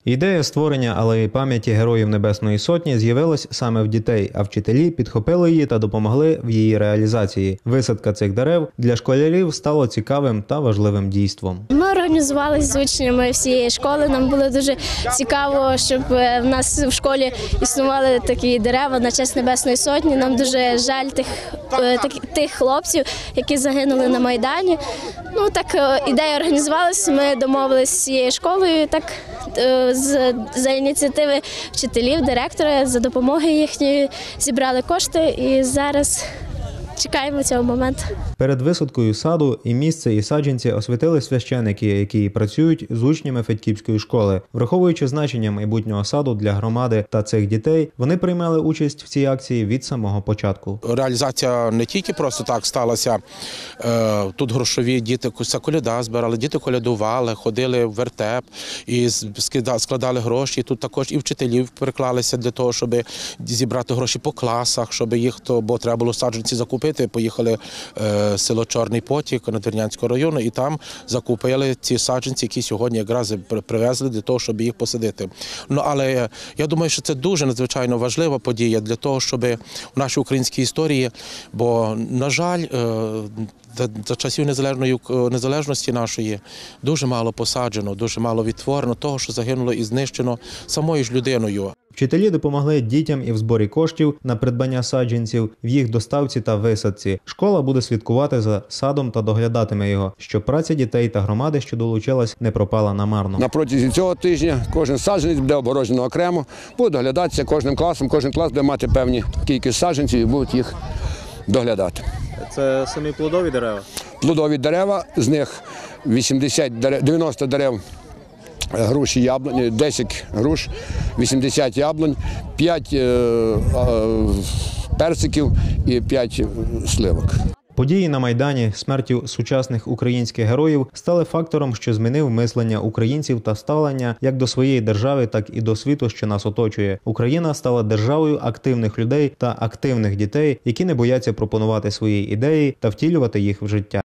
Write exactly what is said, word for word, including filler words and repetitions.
Ідея створення алеї пам'яті Героїв Небесної Сотні з'явилась саме в дітей, а вчителі підхопили її та допомогли в її реалізації. Висадка цих дерев для школярів стало цікавим та важливим дійством. Ми організувалися з учнями всієї школи. Нам було дуже цікаво, щоб в нас в школі існували такі дерева на честь Небесної Сотні. Нам дуже жаль тих, тих хлопців, які загинули на Майдані. Ну, так ідея організувалася, ми домовилися з цією школою, так з, за ініціативи вчителів, директора, за допомоги їхньої зібрали кошти і зараз чекаємо цього моменту. Перед висадкою саду і місце, і саджанці освятили священики, які працюють з учнями Федьківської школи. Враховуючи значення майбутнього саду для громади та цих дітей, вони приймали участь в цій акції від самого початку. Реалізація не тільки просто так сталася. Тут грошові діти коляда збирали, діти колядували, ходили в вертеп і складали гроші. Тут також і вчителів приклалися для того, щоб зібрати гроші по класах, щоб їх, бо треба було саджанці закупити. Поїхали в село Чорний Потік Надвірнянського району і там закупили ці саджанці, які сьогодні якраз привезли для того, щоб їх посадити. Ну, але я думаю, що це дуже надзвичайно важлива подія для того, щоб у нашій українській історії, бо, на жаль, за часів незалежної незалежності нашої дуже мало посаджено, дуже мало відтворено того, що загинуло і знищено самою ж людиною. Вчителі допомогли дітям і в зборі коштів на придбання саджанців, в їх доставці та висадці. Школа буде слідкувати за садом та доглядатиме його, щоб праця дітей та громади, що долучилась, не пропала намарно. На протязі цього тижня кожен саджанець буде обгороджено окремо, буде доглядатися кожним класом, кожен клас буде мати певні кількість саджанців і будуть їх доглядати. Це самі плодові дерева? Плодові дерева, з них вісімдесят дерев, дев'яносто дерев груші, яблуні, десять груш, вісімдесят яблунь, п'ять е, е, персиків і п'ять сливок. Події на Майдані, смертю сучасних українських героїв стали фактором, що змінив мислення українців та ставлення як до своєї держави, так і до світу, що нас оточує. Україна стала державою активних людей та активних дітей, які не бояться пропонувати свої ідеї та втілювати їх в життя.